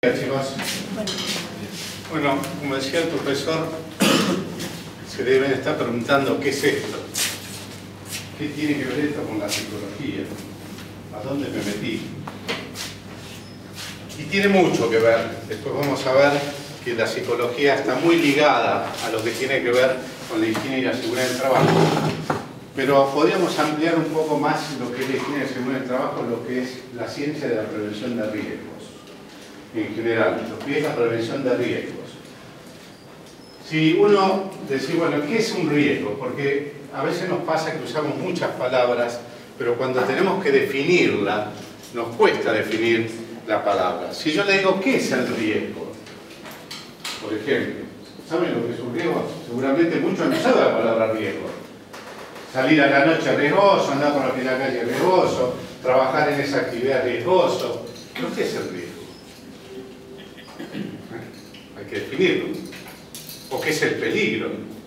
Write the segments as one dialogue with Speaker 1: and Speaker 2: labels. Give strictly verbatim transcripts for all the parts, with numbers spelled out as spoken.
Speaker 1: Hola chicos. Bueno, como decía el profesor, se deben estar preguntando qué es esto, qué tiene que ver esto con la psicología, a dónde me metí. Y tiene mucho que ver. Después vamos a ver que la psicología está muy ligada a lo que tiene que ver con la higiene y la seguridad del trabajo. Pero podríamos ampliar un poco más lo que es la higiene y la seguridad del trabajo, lo que es la ciencia de la prevención de riesgos. En general, lo que es la prevención de riesgos. Si uno decide, bueno, ¿qué es un riesgo? Porque a veces nos pasa que usamos muchas palabras, pero cuando tenemos que definirla, nos cuesta definir la palabra. Si yo le digo, ¿qué es el riesgo? Por ejemplo, ¿saben lo que es un riesgo? Seguramente muchos no saben la palabra riesgo. Salir a la noche riesgoso, andar por la calle riesgoso, trabajar en esa actividad riesgoso. ¿Qué es el riesgo? Hay que definirlo. ¿O qué es el peligro?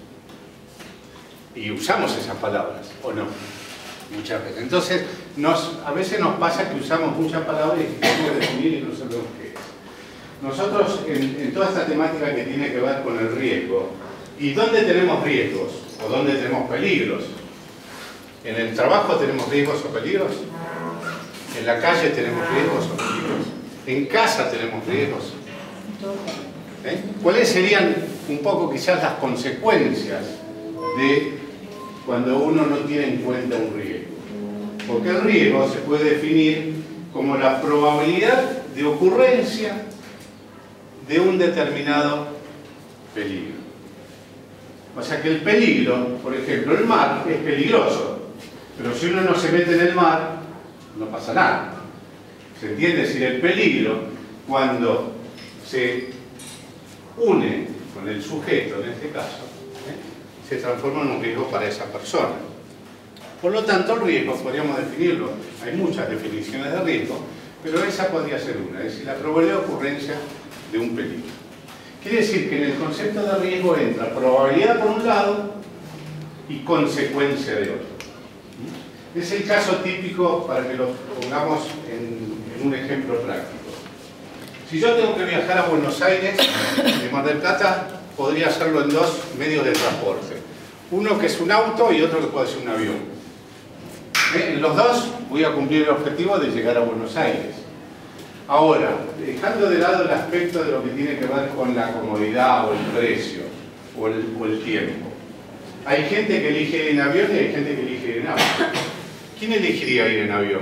Speaker 1: Y usamos esas palabras, ¿o no? Muchas veces. Entonces, nos, a veces nos pasa que usamos muchas palabras y queremos definir y no sabemos qué es. Nosotros, en, en toda esta temática que tiene que ver con el riesgo, ¿y dónde tenemos riesgos? ¿O dónde tenemos peligros? ¿En el trabajo tenemos riesgos o peligros? ¿En la calle tenemos riesgos o peligros? ¿En casa tenemos riesgos? ¿Eh? ¿Cuáles serían un poco quizás las consecuencias de cuando uno no tiene en cuenta un riesgo? Porque el riesgo se puede definir como la probabilidad de ocurrencia de un determinado peligro. O sea que el peligro, por ejemplo, el mar es peligroso, pero si uno no se mete en el mar, no pasa nada. ¿Se entiende? Es decir, el peligro, cuando se une con el sujeto, en este caso, ¿eh? se transforma en un riesgo para esa persona. Por lo tanto, el riesgo, podríamos definirlo, hay muchas definiciones de riesgo, pero esa podría ser una, es decir, la probabilidad de ocurrencia de un peligro. Quiere decir que en el concepto de riesgo entra probabilidad por un lado y consecuencia de otro. Es el caso típico, para que lo pongamos en, en un ejemplo práctico. Si yo tengo que viajar a Buenos Aires, de Mar del Plata, podría hacerlo en dos medios de transporte. Uno que es un auto y otro que puede ser un avión. ¿Eh? En los dos voy a cumplir el objetivo de llegar a Buenos Aires. Ahora, dejando de lado el aspecto de lo que tiene que ver con la comodidad o el precio o el, o el tiempo. Hay gente que elige ir en avión y hay gente que elige ir en auto. ¿Quién elegiría ir en avión?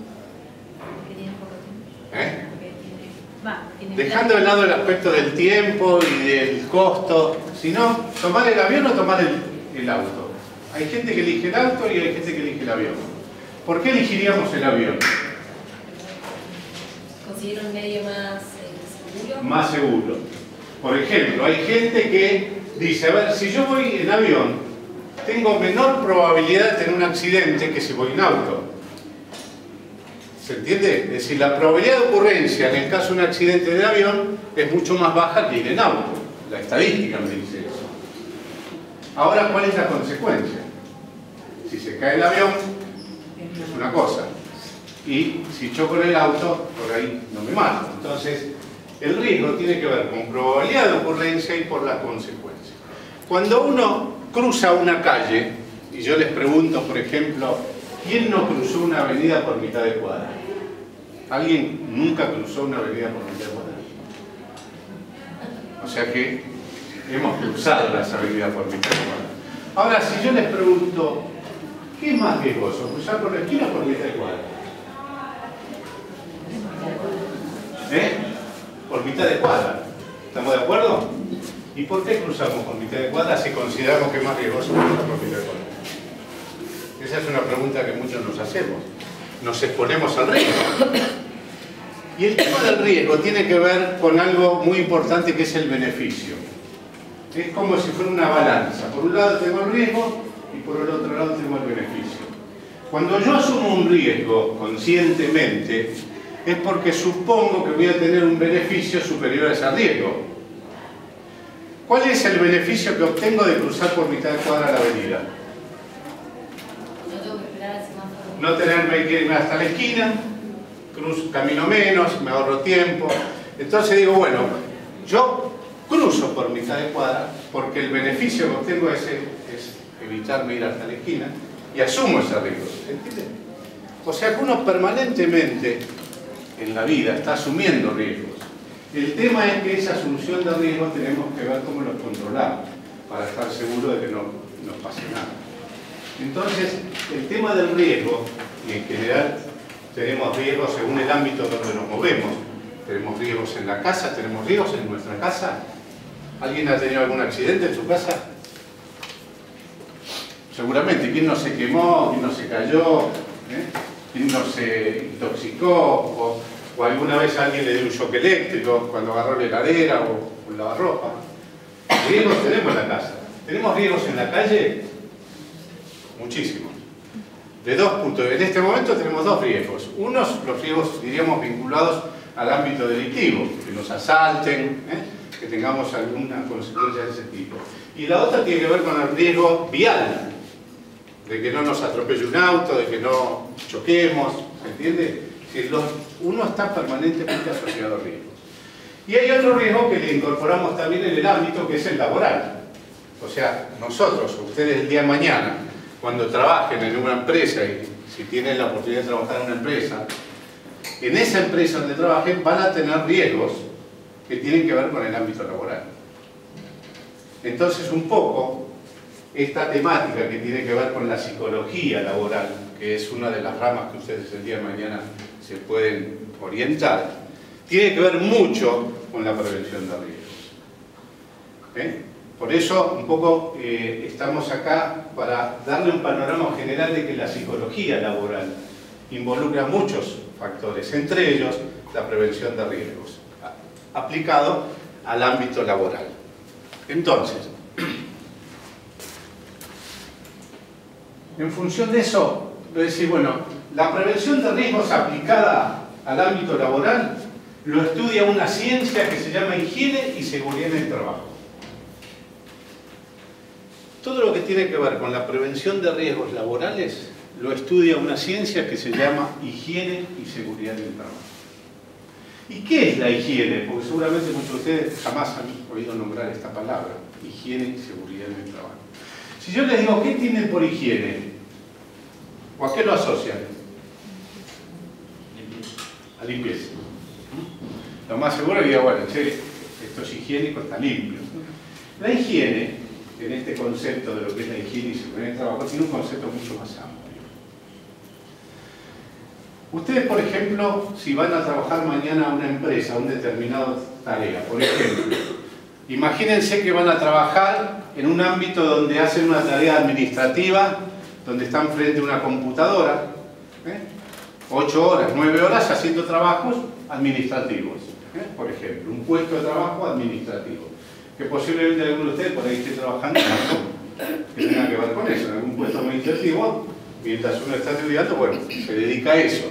Speaker 1: ¿Eh? Dejando de lado el aspecto del tiempo y del costo, si no, tomar el avión o tomar el, el auto. Hay gente que elige el auto y hay gente que elige el avión. ¿Por qué elegiríamos el avión?
Speaker 2: ¿Considera un medio más eh, seguro?
Speaker 1: Más seguro. Por ejemplo, hay gente que dice, a ver, si yo voy en avión, tengo menor probabilidad de tener un accidente que si voy en auto. ¿Se entiende? Es decir, la probabilidad de ocurrencia en el caso de un accidente de avión es mucho más baja que ir en auto. La estadística me dice eso. Ahora, ¿cuál es la consecuencia? Si se cae el avión, es una cosa. Y si choco en el auto, por ahí no me mato. Entonces, el riesgo tiene que ver con probabilidad de ocurrencia y por las consecuencias. Cuando uno cruza una calle, y yo les pregunto, por ejemplo, ¿quién no cruzó una avenida por mitad de cuadra? ¿Alguien nunca cruzó una avenida por mitad de cuadra? O sea que hemos cruzado las avenidas por mitad de cuadra. Ahora, si yo les pregunto, ¿qué es más riesgoso? ¿Cruzar por la esquina o por mitad de cuadra? ¿Eh? Por mitad de cuadra. ¿Estamos de acuerdo? ¿Y por qué cruzamos por mitad de cuadra si consideramos que es más riesgoso cruzar por mitad de cuadra? Esa es una pregunta que muchos nos hacemos. Nos exponemos al riesgo. Y el tema del riesgo tiene que ver con algo muy importante que es el beneficio. Es como si fuera una balanza. Por un lado tengo el riesgo y por el otro lado tengo el beneficio. Cuando yo asumo un riesgo conscientemente, es porque supongo que voy a tener un beneficio superior a ese riesgo. ¿Cuál es el beneficio que obtengo de cruzar por mitad de cuadra la avenida? No tenerme que irme hasta la esquina, cruzo, camino menos, me ahorro tiempo. Entonces digo, bueno, yo cruzo por mitad de cuadra porque el beneficio que obtengo es, es evitarme ir hasta la esquina y asumo ese riesgo, ¿entiendes? O sea que uno permanentemente en la vida está asumiendo riesgos. El tema es que esa asunción de riesgos tenemos que ver cómo los controlamos para estar seguros de que no nos pase nada. Entonces, el tema del riesgo, y en general tenemos riesgos según el ámbito donde nos movemos. Tenemos riesgos en la casa, tenemos riesgos en nuestra casa. ¿Alguien ha tenido algún accidente en su casa? Seguramente. ¿Quién no se quemó? ¿Quién no se cayó? ¿Eh? ¿Quién no se intoxicó? O, o alguna vez a alguien le dio un shock eléctrico cuando agarró la heladera o un lavarropa. Riesgos tenemos en la casa. ¿Tenemos riesgos en la calle? Muchísimos. De dos puntos. En este momento tenemos dos riesgos. Unos, los riesgos, diríamos, vinculados al ámbito delictivo, que nos asalten, ¿eh? que tengamos alguna consecuencia de ese tipo. Y la otra tiene que ver con el riesgo vial, de que no nos atropelle un auto, de que no choquemos, ¿se entiende? Que los, uno está permanentemente asociado a riesgos. Y hay otro riesgo que le incorporamos también en el ámbito, que es el laboral. O sea, nosotros, ustedes el día de mañana, cuando trabajen en una empresa, y si tienen la oportunidad de trabajar en una empresa, en esa empresa donde trabajen van a tener riesgos que tienen que ver con el ámbito laboral. Entonces, un poco, esta temática que tiene que ver con la psicología laboral, que es una de las ramas que ustedes el día de mañana se pueden orientar, tiene que ver mucho con la prevención de riesgos. ¿Eh? Por eso, un poco, eh, estamos acá para darle un panorama general de que la psicología laboral involucra muchos factores, entre ellos la prevención de riesgos, aplicado al ámbito laboral. Entonces, en función de eso, voy a decir, bueno, la prevención de riesgos aplicada al ámbito laboral lo estudia una ciencia que se llama higiene y seguridad en el trabajo. Todo lo que tiene que ver con la prevención de riesgos laborales lo estudia una ciencia que se llama higiene y seguridad en el trabajo. ¿Y qué es la higiene? Porque seguramente muchos de ustedes jamás han oído nombrar esta palabra, higiene y seguridad en el trabajo. Si yo les digo, ¿qué tienen por higiene? ¿O a qué lo asocian? A limpieza. Lo más seguro es que diga, bueno, che, esto es higiénico, está limpio. La higiene, en este concepto de lo que es la higiene y seguridad en el trabajo, tiene un concepto mucho más amplio. Ustedes, por ejemplo, si van a trabajar mañana a una empresa, a una determinada tarea, por ejemplo, imagínense que van a trabajar en un ámbito donde hacen una tarea administrativa, donde están frente a una computadora, ¿eh? ocho horas, nueve horas haciendo trabajos administrativos, ¿eh? por ejemplo, un puesto de trabajo administrativo, que posiblemente alguno de ustedes por ahí esté trabajando en algo que tenga que ver con eso, en algún puesto administrativo, mientras uno está estudiando, bueno, se dedica a eso.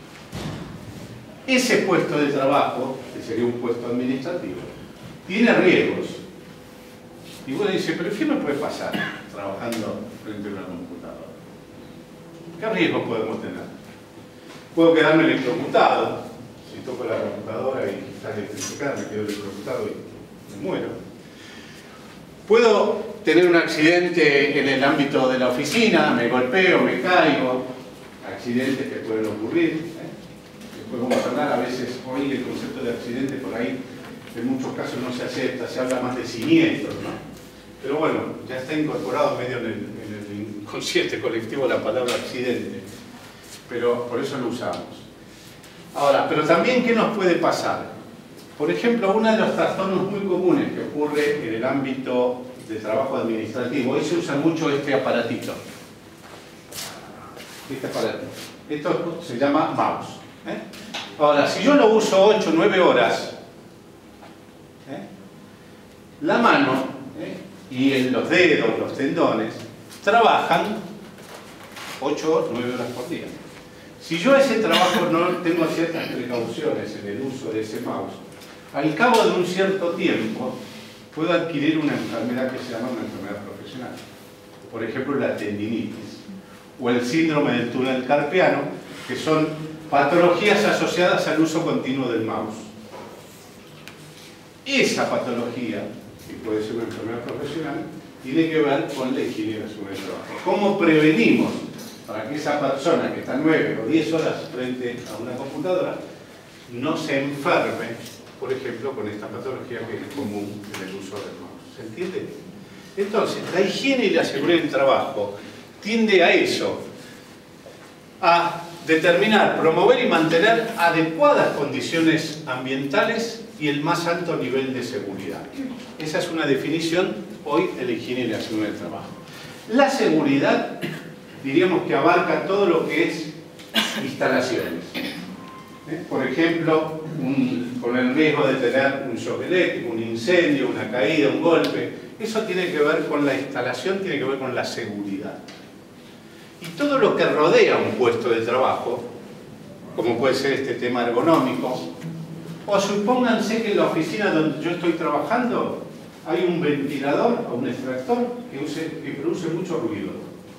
Speaker 1: Ese puesto de trabajo, que sería un puesto administrativo, tiene riesgos. Y uno dice, pero ¿qué me puede pasar trabajando frente a una computadora? ¿Qué riesgos podemos tener? Puedo quedarme electrocutado. Si toco la computadora y está electrificada, me quedo electrocutado y me muero. Puedo tener un accidente en el ámbito de la oficina, me golpeo, me caigo, accidentes que pueden ocurrir. ¿eh? Después vamos a hablar, a veces hoy el concepto de accidente por ahí en muchos casos no se acepta, se habla más de siniestros, ¿no? Pero bueno, ya está incorporado medio en el, en el inconsciente colectivo la palabra accidente, pero por eso lo usamos. Ahora, pero también, ¿qué nos puede pasar? Por ejemplo, uno de los trastornos muy comunes que ocurre en el ámbito de trabajo administrativo, hoy se usa mucho este aparatito. Este aparatito. Esto se llama mouse. ¿eh? Ahora, si yo lo uso ocho o nueve horas, ¿eh? la mano ¿eh? y en los dedos, los tendones, trabajan ocho o nueve horas por día. Si yo ese trabajo no tengo ciertas precauciones en el uso de ese mouse, al cabo de un cierto tiempo puedo adquirir una enfermedad que se llama una enfermedad profesional. Por ejemplo, la tendinitis o el síndrome del túnel carpiano, que son patologías asociadas al uso continuo del mouse. esa patología, que puede ser una enfermedad profesional, tiene que ver con la higiene y la seguridad del trabajo. ¿Cómo prevenimos para que esa persona que está nueve o diez horas frente a una computadora no se enferme, por ejemplo, con esta patología que es común en el uso del mouse? ¿Se entiende? Entonces, la higiene y la seguridad del trabajo tiende a eso, a determinar, promover y mantener adecuadas condiciones ambientales y el más alto nivel de seguridad. Esa es una definición hoy de la higiene y la seguridad del trabajo. La seguridad, diríamos que abarca todo lo que es instalaciones. ¿Eh? Por ejemplo, un, con el riesgo de tener un shock eléctrico, un incendio, una caída, un golpe. Eso tiene que ver con la instalación, tiene que ver con la seguridad. Y todo lo que rodea un puesto de trabajo, como puede ser este tema ergonómico, o supónganse que en la oficina donde yo estoy trabajando hay un ventilador o un extractor que, use, que produce mucho ruido.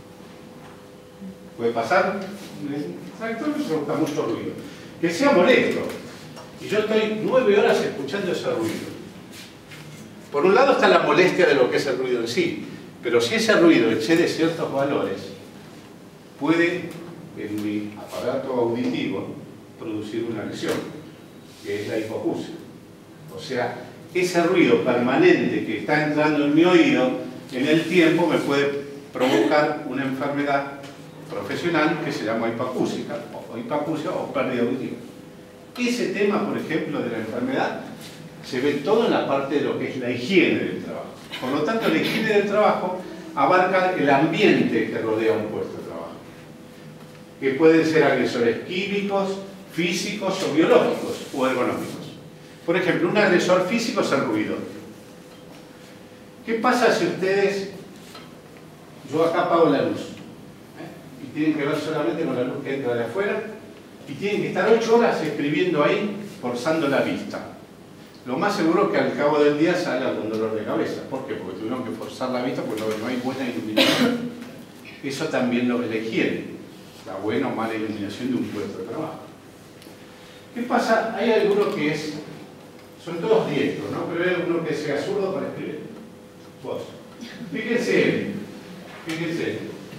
Speaker 1: Puede pasar un extractor que produzca mucho ruido, que sea molesto. Y yo estoy nueve horas escuchando ese ruido. Por un lado está la molestia de lo que es el ruido en sí, pero si ese ruido excede ciertos valores, puede, en mi aparato auditivo, producir una lesión, que es la hipoacusia. O sea, ese ruido permanente que está entrando en mi oído, en el tiempo me puede provocar una enfermedad profesional que se llama hipoacúsica, o hipoacusia o pérdida auditiva. Ese tema, por ejemplo, de la enfermedad, se ve todo en la parte de lo que es la higiene del trabajo. Por lo tanto, la higiene del trabajo abarca el ambiente que rodea un puesto de trabajo, que pueden ser agresores químicos, físicos o biológicos o ergonómicos. Por ejemplo, un agresor físico es el ruido. ¿Qué pasa si ustedes, yo acá apago la luz, ¿eh? y tienen que ver solamente con la luz que entra de afuera, y tienen que estar ocho horas escribiendo ahí, forzando la vista? Lo más seguro es que al cabo del día salga con dolor de cabeza. ¿Por qué? Porque tuvieron que forzar la vista porque no hay buena iluminación. Eso también lo es la higiene, la buena o mala iluminación de un puesto de trabajo. ¿Qué pasa? Hay algunos que es, son todos diestros, ¿no? Pero hay alguno que sea zurdo para escribir. Vos. Fíjense, fíjense.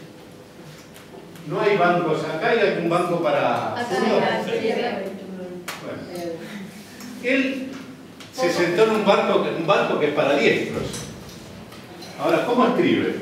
Speaker 1: No hay bancos, acá hay algún banco para zurdos. Bueno. Él se sentó en un banco, un banco que es para diestros. Ahora, ¿cómo escribe?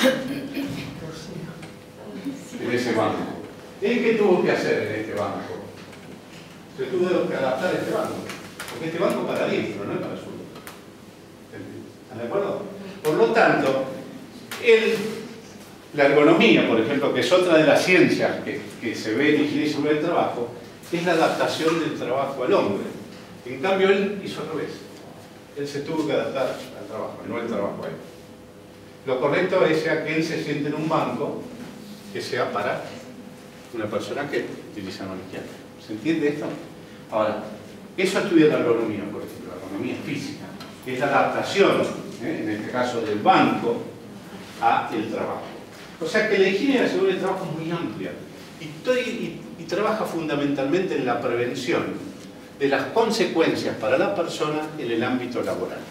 Speaker 1: En ese banco. ¿Él qué tuvo que hacer en este banco? Se tuvo que adaptar a este banco. Porque este banco es para diestro, no es para zurdo. ¿Están de acuerdo? Por lo tanto, el, la ergonomía, por ejemplo, que es otra de las ciencias que, que se ve en higiene y seguridad del trabajo, es la adaptación del trabajo al hombre. En cambio, él hizo al revés. Él se tuvo que adaptar al trabajo, no el trabajo a él. Lo correcto es que él se siente en un banco que sea para una persona que utiliza mano izquierda. ¿Se entiende esto? Ahora, eso estudia la ergonomía, por ejemplo, la ergonomía física, que es la adaptación, ¿eh? en este caso del banco, a el trabajo. O sea que la higiene y la seguridad del trabajo es muy amplia y, y, y trabaja fundamentalmente en la prevención de las consecuencias para la persona en el ámbito laboral.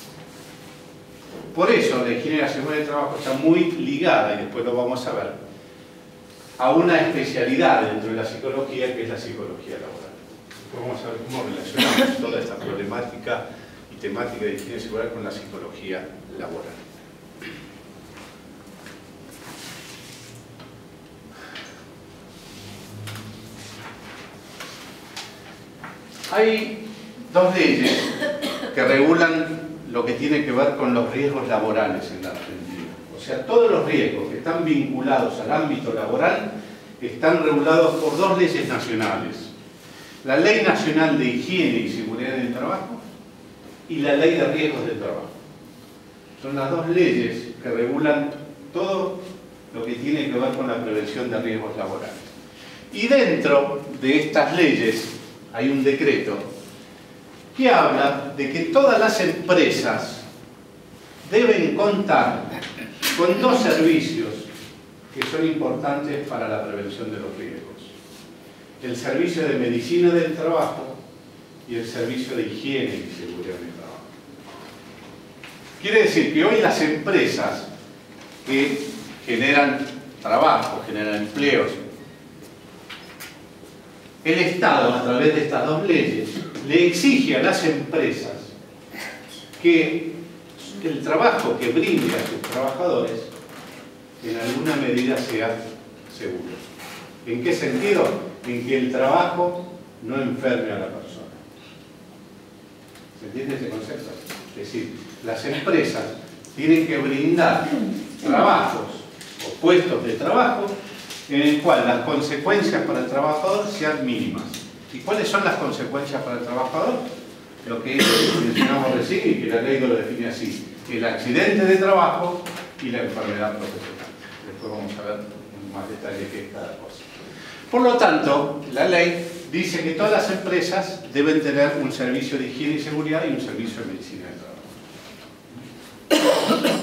Speaker 1: Por eso la higiene y la seguridad del trabajo está muy ligada, y después lo vamos a ver, a una especialidad dentro de la psicología que es la psicología laboral. Después vamos a ver cómo relacionamos toda esta problemática y temática de higiene y seguridad con la psicología laboral. Hay dos leyes que regulan lo que tiene que ver con los riesgos laborales en la Argentina. O sea, todos los riesgos que están vinculados al ámbito laboral están regulados por dos leyes nacionales. La Ley Nacional de Higiene y Seguridad del Trabajo y la Ley de Riesgos del Trabajo. Son las dos leyes que regulan todo lo que tiene que ver con la prevención de riesgos laborales. Y dentro de estas leyes hay un decreto que habla de que todas las empresas deben contar con dos servicios que son importantes para la prevención de los riesgos. El servicio de medicina del trabajo y el servicio de higiene y seguridad del trabajo. Quiere decir que hoy las empresas que generan trabajo, generan empleos, el Estado, a través de estas dos leyes, le exige a las empresas que el trabajo que brinde a sus trabajadores en alguna medida sea seguro. ¿En qué sentido? En que el trabajo no enferme a la persona. ¿Se entiende ese concepto? Es decir, las empresas tienen que brindar trabajos o puestos de trabajo en el cual las consecuencias para el trabajador sean mínimas. ¿Y cuáles son las consecuencias para el trabajador? Lo que mencionamos recién y que la ley lo define así: el accidente de trabajo y la enfermedad profesional. Después vamos a ver en más detalle qué es cada cosa. Por lo tanto, la ley dice que todas las empresas deben tener un servicio de higiene y seguridad y un servicio de medicina de trabajo.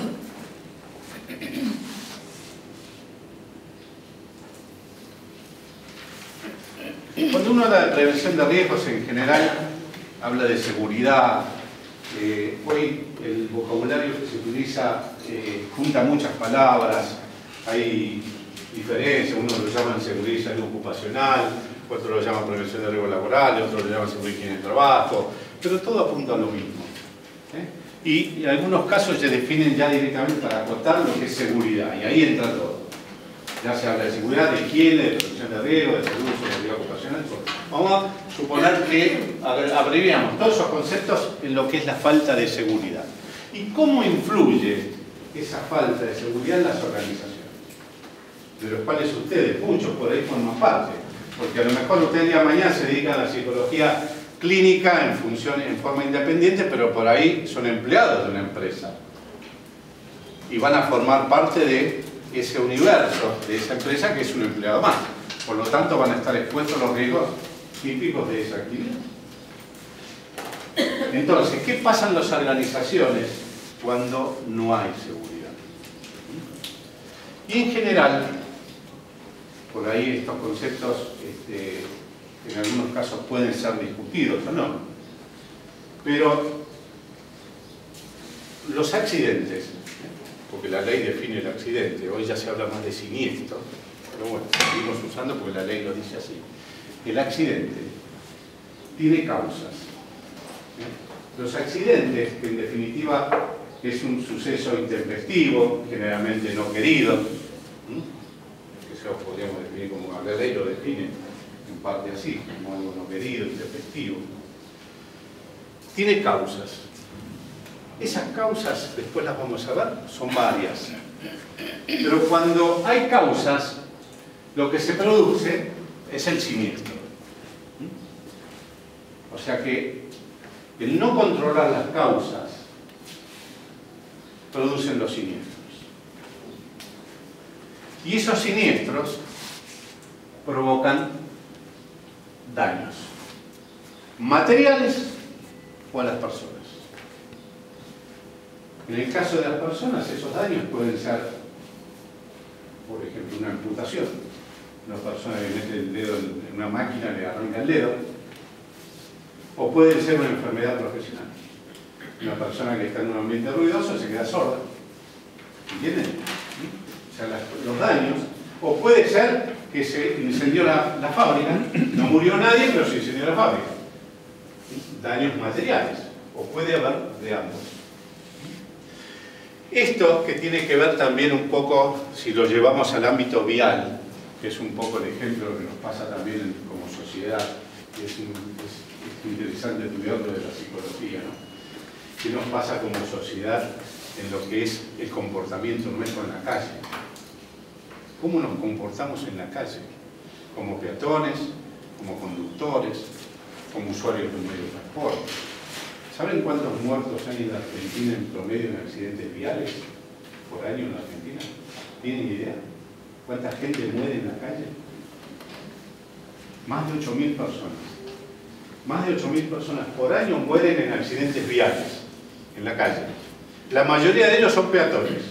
Speaker 1: Cuando uno habla de prevención de riesgos en general, habla de seguridad. Eh, hoy el vocabulario que se utiliza eh, junta muchas palabras, hay diferencias, unos lo llaman seguridad y salud ocupacional, otros lo llaman prevención de riesgos laborales, otros lo llaman seguridad y higiene de trabajo, pero todo apunta a lo mismo. ¿eh? Y en algunos casos se definen ya directamente para acotar lo que es seguridad, y ahí entra todo. Ya se habla de seguridad, de higiene, de prevención de riesgo, de salud, de seguridad ocupacional, todo. Vamos a suponer que abreviamos todos esos conceptos en lo que es la falta de seguridad. ¿Y cómo influye esa falta de seguridad en las organizaciones? De los cuales ustedes, muchos por ahí forman parte. Porque a lo mejor ustedes el día de mañana se dedican a la psicología clínica en función, en forma independiente, pero por ahí son empleados de una empresa. Y van a formar parte de ese universo, de esa empresa que es un empleado más. Por lo tanto, van a estar expuestos a los riesgos típicos de esa actividad. Entonces, ¿qué pasa en las organizaciones cuando no hay seguridad? Y en general, por ahí estos conceptos este, en algunos casos pueden ser discutidos o no, pero los accidentes, porque la ley define el accidente, hoy ya se habla más de siniestro, pero bueno, seguimos usando porque la ley lo dice así. El accidente tiene causas. Los accidentes, que en definitiva es un suceso intempestivo, generalmente no querido, que eso podríamos definir como la ley lo define en parte así, como algo no querido, intempestivo, tiene causas. Esas causas, después las vamos a ver, son varias. Pero cuando hay causas, lo que se produce es el siniestro. O sea que el no controlar las causas producen los siniestros. Y esos siniestros provocan daños materiales o a las personas. En el caso de las personas, esos daños pueden ser, por ejemplo, una amputación. Una persona que mete el dedo en una máquina le arranca el dedo. O puede ser una enfermedad profesional. Una persona que está en un ambiente ruidoso se queda sorda. ¿Entienden? O sea, las, los daños. O puede ser que se incendió la, la fábrica, no murió nadie, pero se incendió la fábrica. Daños materiales. O puede haber de ambos. Esto que tiene que ver también un poco, si lo llevamos al ámbito vial, que es un poco el ejemplo que nos pasa también como sociedad, y es, un, es, es interesante estudiarlo de la psicología, ¿no? ¿Qué nos pasa como sociedad en lo que es el comportamiento nuestro en la calle? ¿Cómo nos comportamos en la calle? Como peatones, como conductores, como usuarios de un medio de transporte. ¿Saben cuántos muertos hay en la Argentina en promedio en accidentes viales por año en la Argentina? ¿Tienen idea? ¿Cuánta gente muere en la calle? Más de ocho mil personas. Más de ocho mil personas por año mueren en accidentes viales, en la calle. La mayoría de ellos son peatones.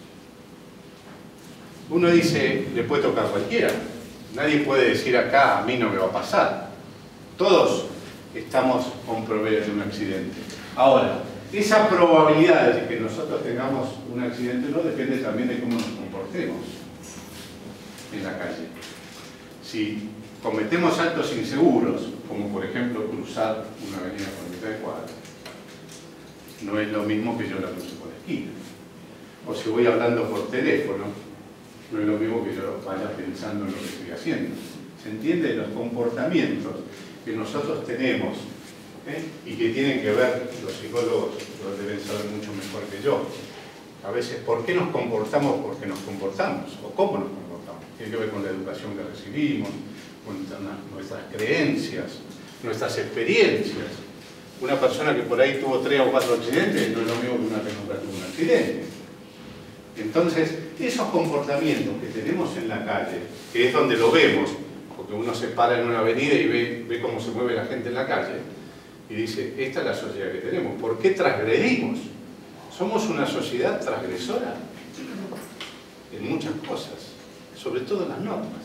Speaker 1: Uno dice, le puede tocar a cualquiera. Nadie puede decir acá, a mí no me va a pasar. Todos estamos con proveedores de un accidente. Ahora, esa probabilidad de que nosotros tengamos un accidente no depende también de cómo nos comportemos en la calle. Si cometemos actos inseguros, como por ejemplo cruzar una avenida por mitad de cuadra, no es lo mismo que yo la cruce por la esquina. O si voy hablando por teléfono, no es lo mismo que yo vaya pensando en lo que estoy haciendo. ¿Se entiende? Los comportamientos que nosotros tenemos, ¿eh? y que tienen que ver, los psicólogos lo deben saber mucho mejor que yo, a veces, ¿por qué nos comportamos? Porque nos comportamos, o cómo nos comportamos. Tiene que ver con la educación que recibimos, con nuestras creencias, nuestras experiencias. Una persona que por ahí tuvo tres o cuatro accidentes no es lo mismo que una que nunca tuvo un accidente. Entonces, esos comportamientos que tenemos en la calle, que es donde lo vemos, porque uno se para en una avenida y ve, ve cómo se mueve la gente en la calle, y dice, esta es la sociedad que tenemos. ¿Por qué transgredimos? Somos una sociedad transgresora en muchas cosas, sobre todo en las normas.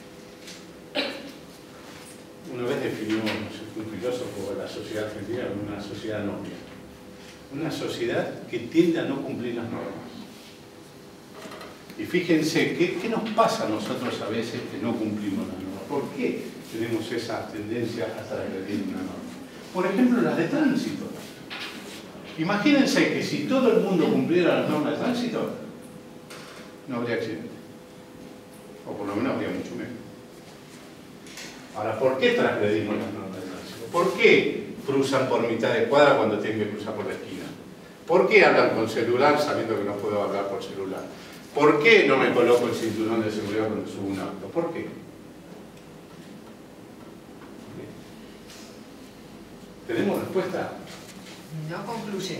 Speaker 1: Una vez definió un filósofo de la sociedad argentina como una sociedad noble. Una sociedad que tiende a no cumplir las normas. Y fíjense, ¿qué, ¿qué nos pasa a nosotros a veces que no cumplimos las normas? ¿Por qué tenemos esa tendencia a transgredir una norma? Por ejemplo, las de tránsito. Imagínense que si todo el mundo cumpliera las normas de tránsito, no habría accidente. O por lo menos habría mucho menos. Ahora, ¿por qué transgredimos las normas de tránsito? ¿Por qué cruzan por mitad de cuadra cuando tienen que cruzar por la esquina? ¿Por qué hablan con celular sabiendo que no puedo hablar por celular? ¿Por qué no me coloco el cinturón de seguridad cuando subo un auto? ¿Por qué? ¿Tenemos respuesta?
Speaker 3: No concluye.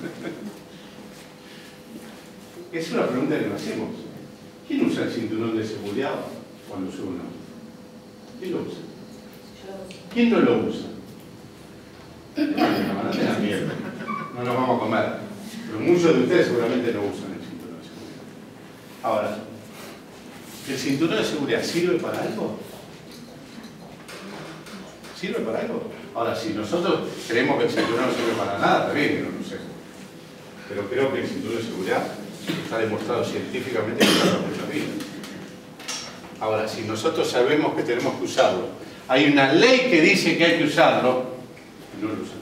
Speaker 1: Es una pregunta que nos hacemos. ¿Quién usa el cinturón de seguridad cuando sube un auto? ¿Quién lo usa? ¿Quién no lo usa? No, no tengan miedo. No nos vamos a comer. Pero muchos de ustedes seguramente no usan el cinturón de seguridad. Ahora, ¿el cinturón de seguridad sirve para algo? ¿Sirve para algo? Ahora, si nosotros creemos que el cinturón no sirve para nada, está bien que no lo usemos. Pero creo que el cinturón de seguridad está demostrado científicamente que salva muchas vidas. Ahora, si nosotros sabemos que tenemos que usarlo, hay una ley que dice que hay que usarlo, y no lo usamos.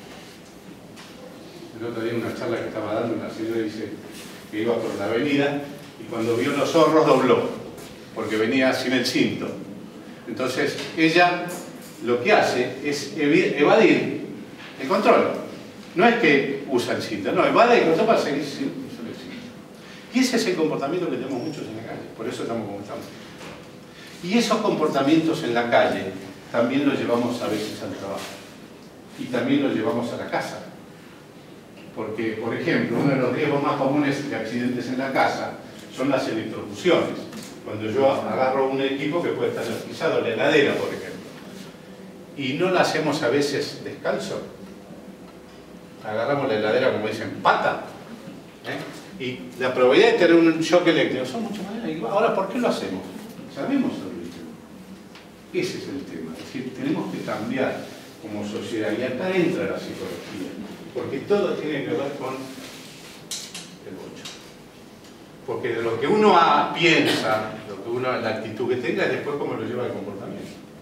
Speaker 1: El otro día en una charla que estaba dando, una señora dice que iba por la avenida y cuando vio los zorros dobló, porque venía sin el cinto. Entonces, ella lo que hace es evadir el control. No es que usa el cinto, no, evade el control para seguir sin el cinto. Y ese es el comportamiento que tenemos muchos en la calle, por eso estamos como estamos. Y esos comportamientos en la calle también los llevamos a veces al trabajo. Y también los llevamos a la casa. Porque, por ejemplo, uno de los riesgos más comunes de accidentes en la casa son las electrocuciones. Cuando yo agarro un equipo que puede estar utilizado, la heladera, por ejemplo, y no la hacemos a veces descalzo. Agarramos la heladera, como dicen, pata. ¿eh? Y la probabilidad de tener un shock eléctrico son mucho más grandes. Ahora, ¿por qué lo hacemos? Sabemos sobre el tema. Ese es el tema. Es decir, tenemos que cambiar como sociedad. Y acá entra la psicología. Porque todo tiene que ver con el ocho. Porque de lo que uno piensa, lo que uno, la actitud que tenga, es después cómo lo lleva el comportamiento.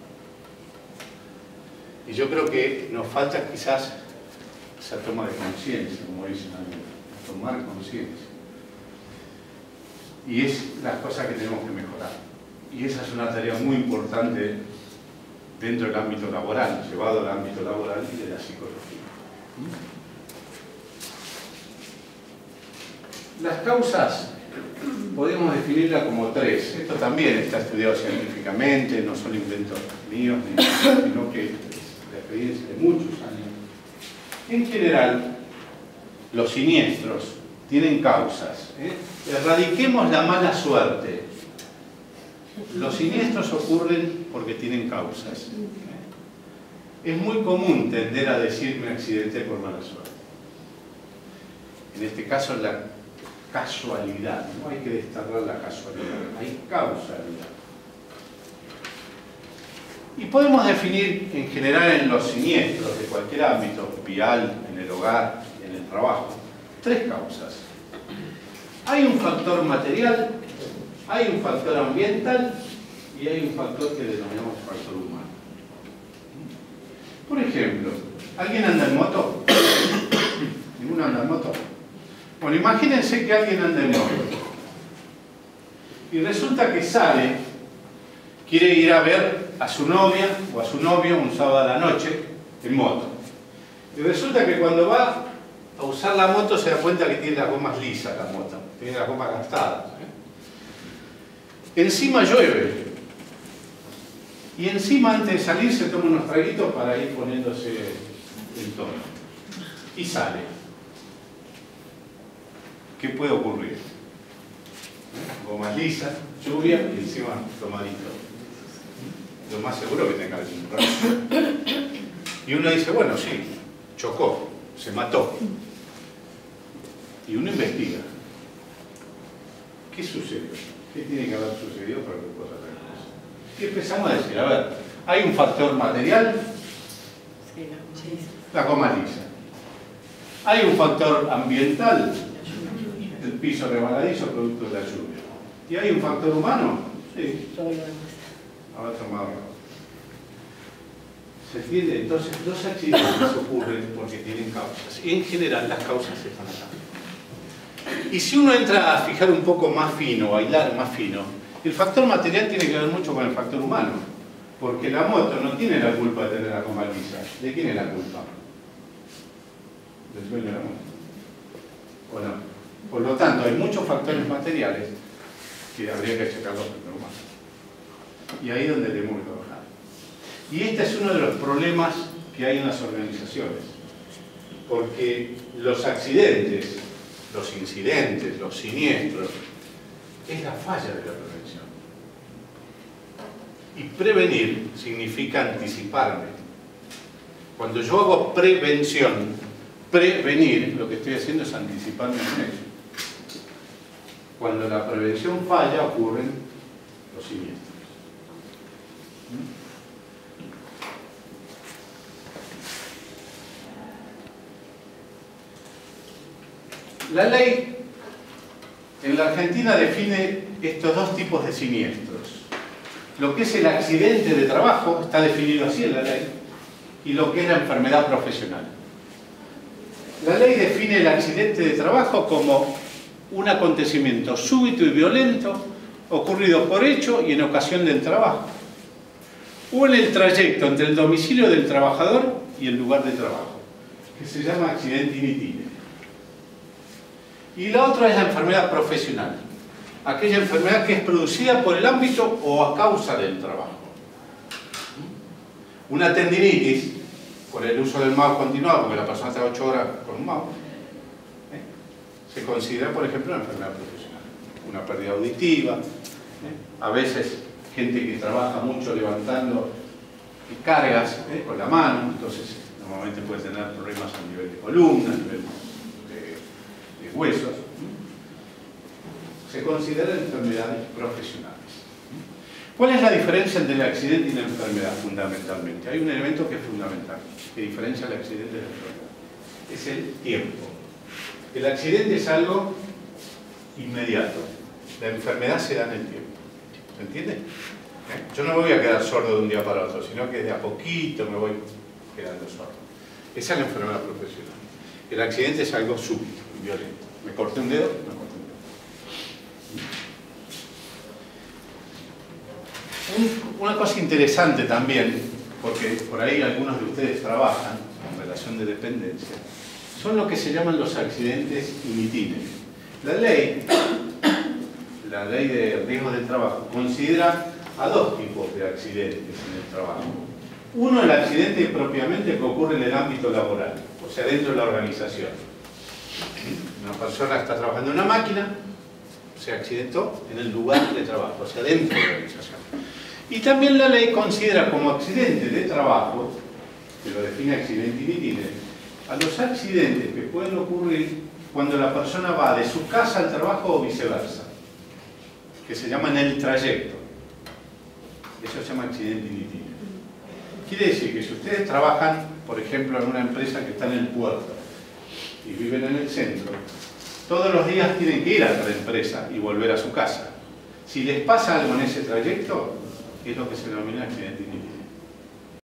Speaker 1: Y yo creo que nos falta quizás esa toma de conciencia, como dicen algunos, tomar conciencia. Y es la cosa que tenemos que mejorar. Y esa es una tarea muy importante dentro del ámbito laboral, llevado al ámbito laboral y de la psicología. Las causas podemos definirlas como tres. Esto también está estudiado científicamente, no son inventos míos, sino que la experiencia de muchos años. En general, los siniestros tienen causas. ¿eh? Erradiquemos la mala suerte. Los siniestros ocurren porque tienen causas. ¿eh? Es muy común tender a decir me accidenté por mala suerte. En este caso, la casualidad. No hay que desterrar la casualidad, hay causalidad. Y podemos definir en general en los siniestros de cualquier ámbito, vial, en el hogar, en el trabajo, tres causas. Hay un factor material, hay un factor ambiental y hay un factor que denominamos factor humano. Por ejemplo, ¿alguien anda en moto? ¿Ninguno anda en moto? Bueno, imagínense que alguien anda en moto y resulta que sale, quiere ir a ver a su novia o a su novio un sábado a la noche en moto. Y resulta que cuando va a usar la moto se da cuenta que tiene las gomas lisas la moto, tiene las gomas gastadas. ¿eh? Encima llueve. Y encima antes de salir se toma unos traguitos para ir poniéndose el tono. Y sale. ¿Qué puede ocurrir? Gomas lisas, lluvia y encima tomadito. Lo más seguro que tenga algún problema. Y uno dice, bueno, sí, chocó, se mató. Y uno investiga. ¿Qué sucedió? ¿Qué tiene que haber sucedido para que pueda hacer eso? Y empezamos a decir, a ver, hay un factor material, la goma lisa. Hay un factor ambiental, el piso resbaladizo producto de la lluvia. ¿Y hay un factor humano? Sí. Haber tomado agua. ¿Se entiende? Entonces, los accidentes ocurren porque tienen causas. Y en general las causas están acá. Y si uno entra a fijar un poco más fino, a hilar más fino, el factor material tiene que ver mucho con el factor humano. Porque la moto no tiene la culpa de tener la goma lisa. ¿De quién es la culpa? Del dueño de la moto. ¿O no? Por lo tanto, hay muchos factores materiales que habría que checarlos en el humano. Y ahí es donde tenemos que trabajar. Y este es uno de los problemas que hay en las organizaciones. Porque los accidentes, los incidentes, los siniestros, es la falla de la prevención. Y prevenir significa anticiparme. Cuando yo hago prevención, prevenir, lo que estoy haciendo es anticiparme en ello. Cuando la prevención falla, ocurren los siniestros. La ley en la Argentina define estos dos tipos de siniestros. Lo que es el accidente de trabajo, está definido así en la ley, y lo que es la enfermedad profesional. La ley define el accidente de trabajo como un acontecimiento súbito y violento ocurrido por hecho y en ocasión del trabajo, o en el trayecto entre el domicilio del trabajador y el lugar de trabajo, que se llama accidente in itinere. Y la otra es la enfermedad profesional, aquella enfermedad que es producida por el ámbito o a causa del trabajo. Una tendinitis, por el uso del mouse continuado, porque la persona está ocho horas con un mouse, ¿eh? se considera, por ejemplo, una enfermedad profesional. Una pérdida auditiva, ¿eh? a veces gente que trabaja mucho levantando cargas ¿eh? con la mano, entonces normalmente puede tener problemas a nivel de columna, a nivel de, de huesos. Se consideran enfermedades profesionales. ¿Cuál es la diferencia entre el accidente y la enfermedad fundamentalmente? Hay un elemento que es fundamental, que diferencia el accidente de la enfermedad. Es el tiempo. El accidente es algo inmediato. La enfermedad se da en el tiempo. ¿Se entiende? ¿Eh? Yo no me voy a quedar sordo de un día para otro, sino que de a poquito me voy quedando sordo. Esa es la enfermedad profesional. El accidente es algo súbito, violento. Me corté un dedo, me corté un dedo. Un, una cosa interesante también, porque por ahí algunos de ustedes trabajan en relación de dependencia, son lo que se llaman los accidentes in itinere. La ley, la ley de riesgo del trabajo, considera a dos tipos de accidentes en el trabajo. Uno, el accidente propiamente que ocurre en el ámbito laboral, o sea, dentro de la organización. Una persona está trabajando en una máquina, se accidentó en el lugar de trabajo, o sea, dentro de la organización. Y también la ley considera como accidente de trabajo, que lo define accidente in itinere, a los accidentes que pueden ocurrir cuando la persona va de su casa al trabajo o viceversa, que se llama en el trayecto. Eso se llama accidente in itinere. Quiere decir que si ustedes trabajan, por ejemplo, en una empresa que está en el puerto y viven viven en el centro, todos los días tienen que ir a la empresa y volver a su casa. Si les pasa algo en ese trayecto, es lo que se denomina accidente inhibitorio.